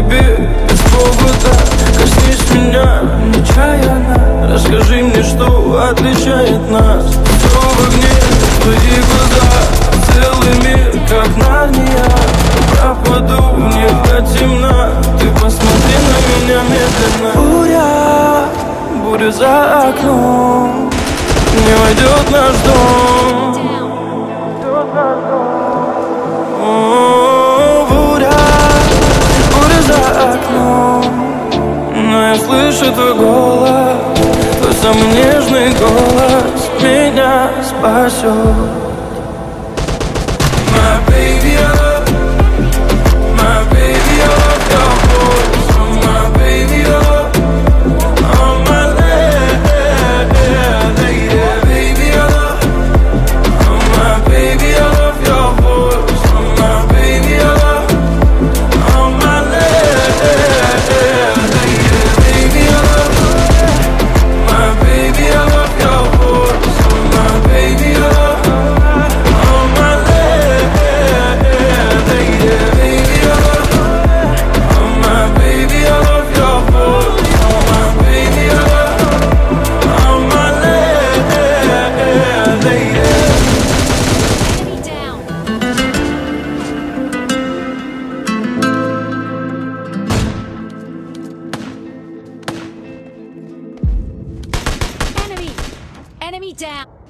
тебе без повода. Коснись меня нечаянно, расскажи мне, что отличает нас. Все в огне, твои глаза, целый мир, как Нарния. Пропаду в них до темна, ты посмотри на меня медленно. Буря за окном, не войдет наш дом. Буря за окном, но я слышу твой голос, твой самый нежный голос меня спасет. My baby, I love, my baby, I love your voice. Oh, my baby, I love, oh my lady, baby, I love, oh my baby, I love your voice. Oh my baby, I love, oh my lady, baby, I love, my baby, I love your voice. Oh my baby, I love. Enemy down.